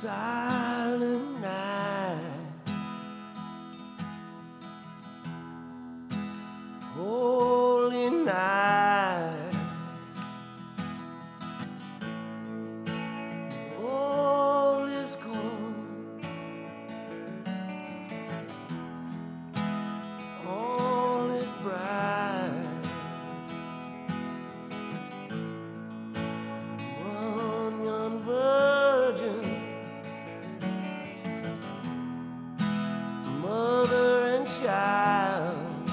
silent night, holy night, all is gone, all is bright. One young virgin, mother and child,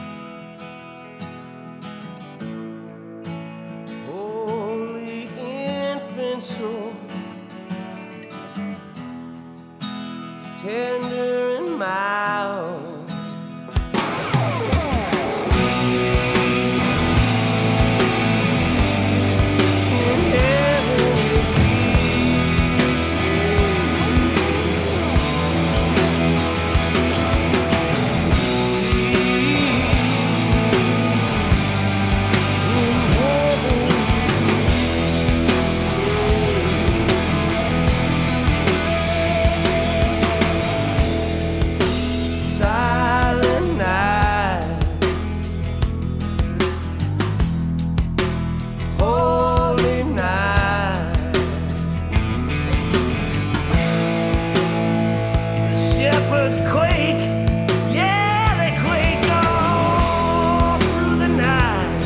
holy infant soul, tender and mild. Shepherds quake, yeah, they quake all through the night.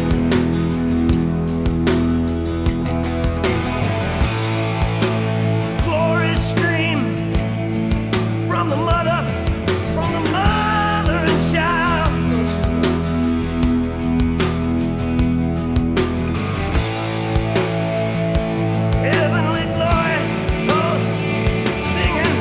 Glory stream from the mother and child. Heavenly glory, host singing.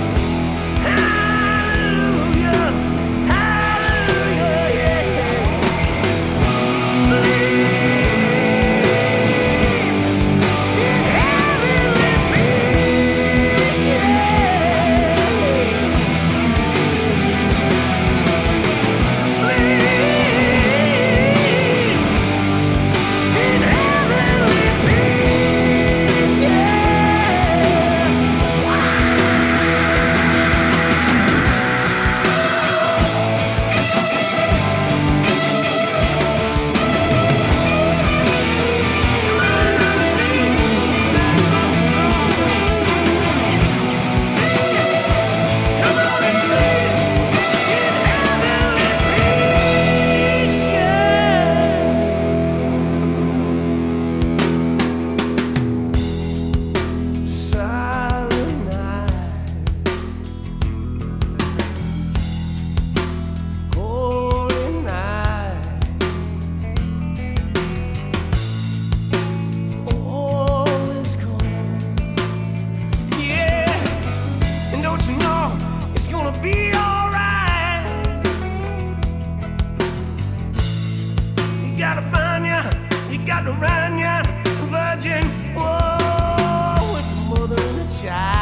Be alright. You gotta find ya, you gotta run ya, virgin, whoa, with the mother and the child.